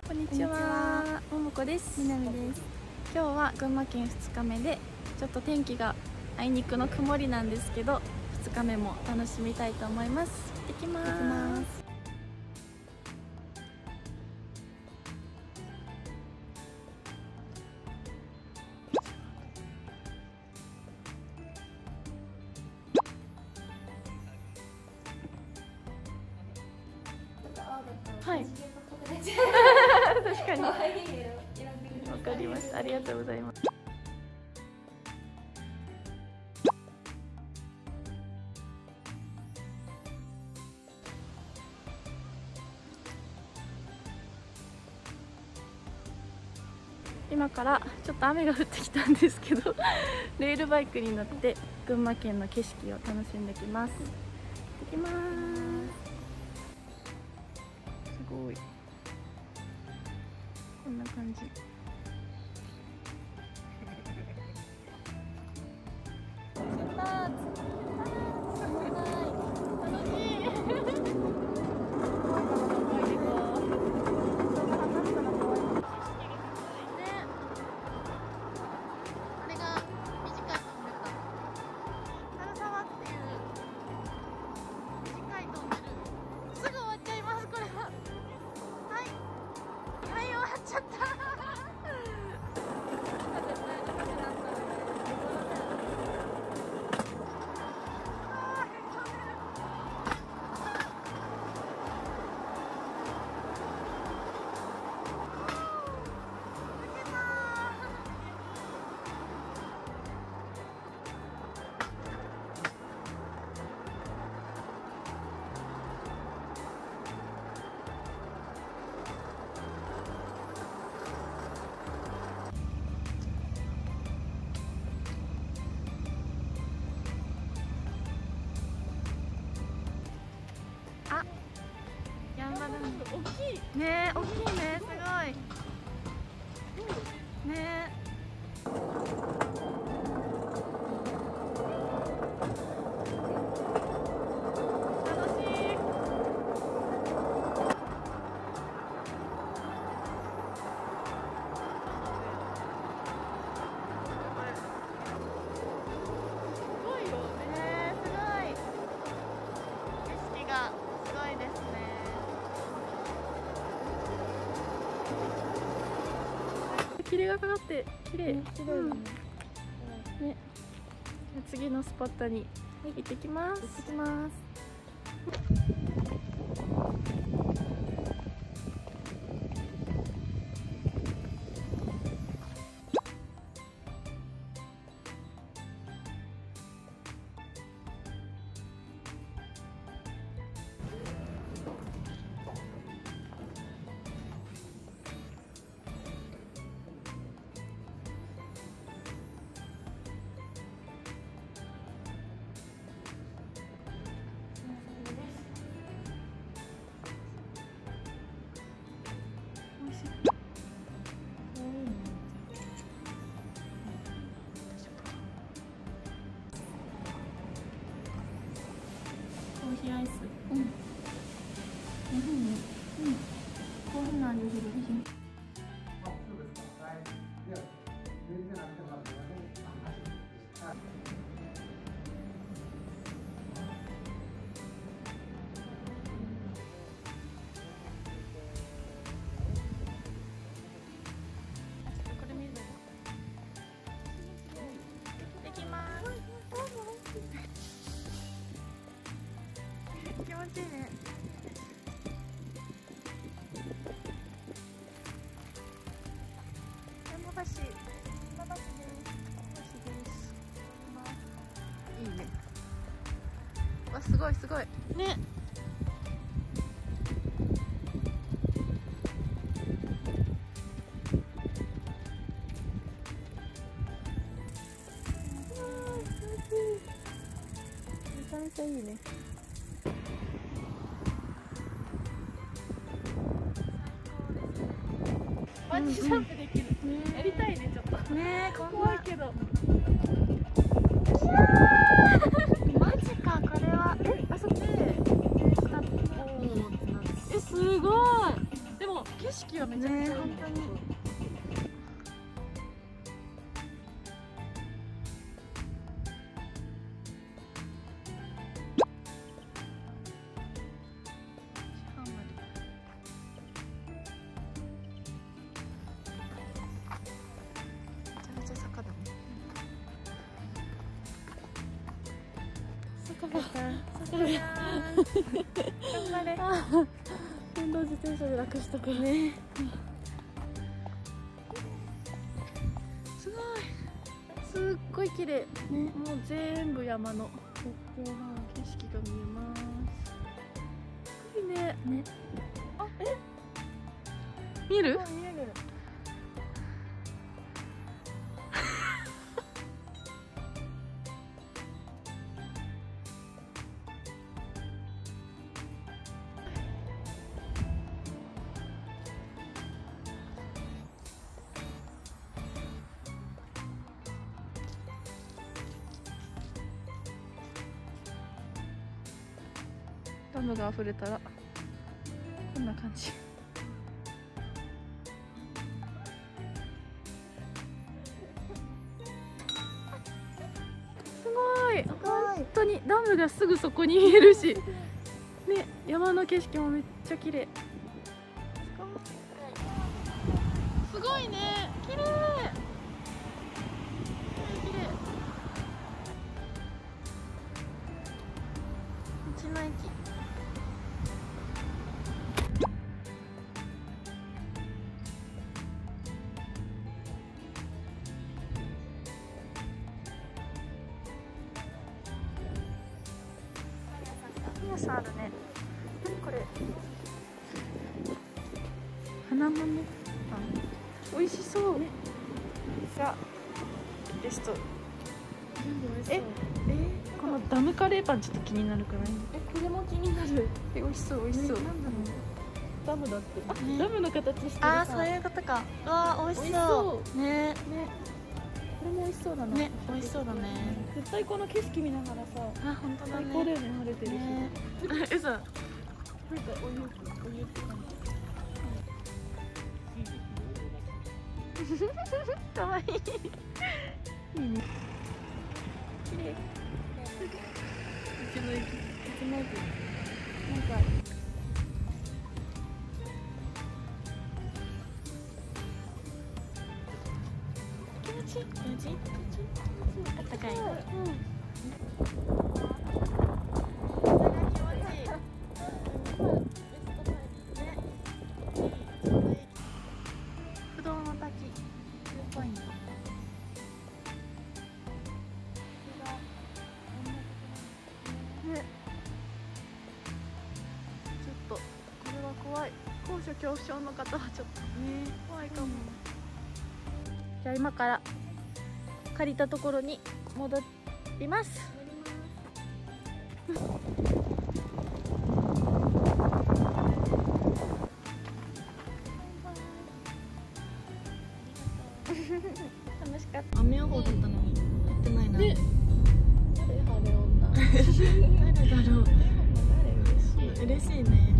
こんにちは、ももこです。 みなみです。 今日は群馬県2日目で、ちょっと天気があいにくの曇りなんですけど、2日目も楽しみたいと思います。行ってきます。はい。確かに。わかりました。ありがとうございます。今からちょっと雨が降ってきたんですけどレールバイクに乗って群馬県の景色を楽しんできます。行ってきます。すごい、こんな感じ。あ、ヤンバル大きいね、大きいね、すごいね。霧がかかって綺麗。綺麗だね。ね。次のスポットに行ってきます。行ってきます。コーヒーアイス。うん。コーヒーの味する。気持ちいいね。山橋です。いいね。わ、すごいすごいね。めちゃめちゃいいね。バンジージャンプできる。やりたいね、ちょっと。ねえ、怖いけど。マジか、これは。あそこで。すごい。でも、景色はめちゃめちゃ張れ。電動自転車で楽しとくね。すごい。すっごい綺麗。ね、もう全部山の景色が見えます。すごいね。ね。あ、見える？見える。ダムが溢れたらこんな感じ。すごい、本当にダムがすぐそこに見えるし、ね、山の景色もめっちゃ綺麗。すごいね、綺麗。綺麗。道の駅。パン屋さんあるね。何これ。花豆パン。美味しそう。がベスト。このダムカレーパンちょっと気になるから。これも気になる。美味しそう美味しそう。なんだろう。ダムだって。ダムの形してるさ。 そういうことか。うわ、美味しそうね。 これも美味しそうだな。 ね、美味しそうだね。 絶対この景色見ながらさ。 本当だね。 最高だよね、晴れてるし。 嘘。 なんかお湯って感じ。 かわいい。 いいね。綺麗。道の駅。なんか。 気持ちいい。あったかい。不動の滝。ポイント。 ね。ちょっとこれは怖い。高所恐怖症の方はちょっとね怖いかも。じゃあ今から借りたところに戻ります。楽しかった。 雨予報だったのに降ってないな。 ね、誰晴れ女。 誰だろう。嬉しいね。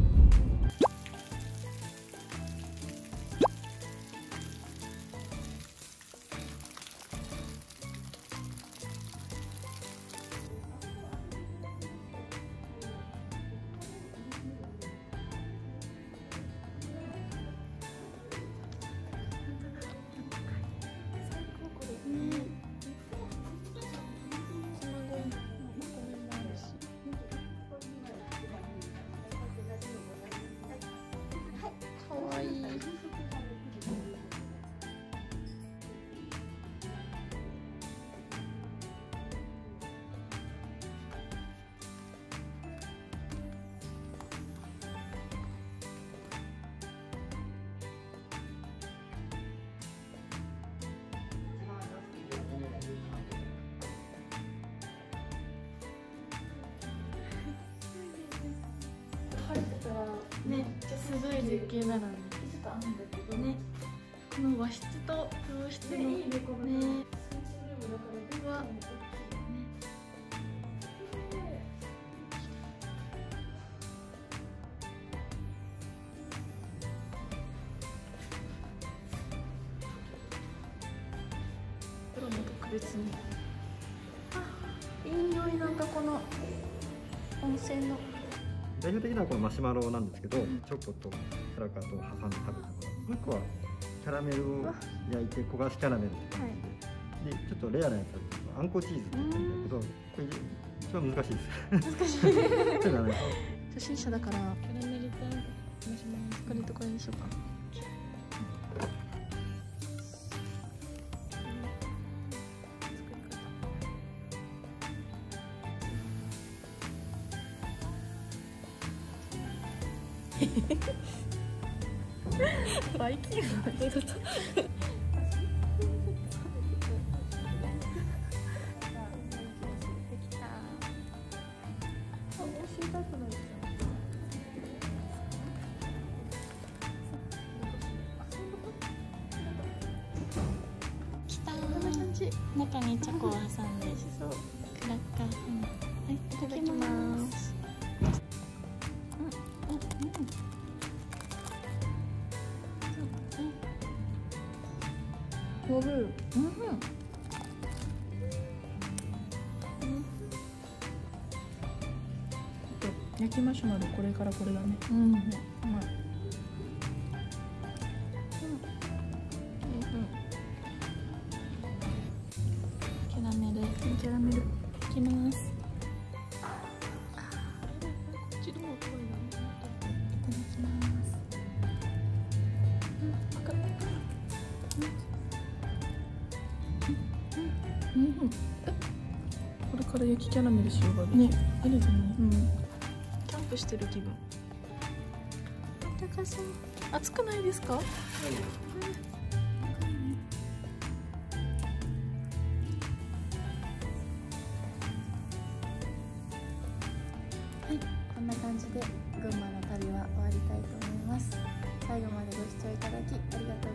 かわいい。晴れてたらね、すごい絶景だろうね。 ちょっと雨だけどね、この和室と洋室のいいね、このね。 うわ。 黒も特別に。 いい匂い。なんかこの温泉の代表的なのはこのマシュマロなんですけど、チョコとクラッカーと挟んで食べたもの。もう一個はキャラメルを焼いて焦がしキャラメルって感じで、でちょっとレアなやつだとあんこチーズって言うんだけど、これそれは難しいです。 難しい。 ちょっとね、 初心者だから。 キャラメルとマシュマロこれとこれにしようか。バイキングの人と。 中にチョコを挟んで、 そう。 クラッカー。 はい、いただきます。おる。焼きマシュマロ、これからこれだね。うまい。 キャラメル。 キャラメル。 いきます。 こっちの方が濃いな。 いただきます。 これから焼きキャラメルしようがね、あるじゃない。 キャンプしてる気分。高そう。暑くないですか？ こんな感じで群馬の旅は終わりたいと思います。最後までご視聴いただきありがとう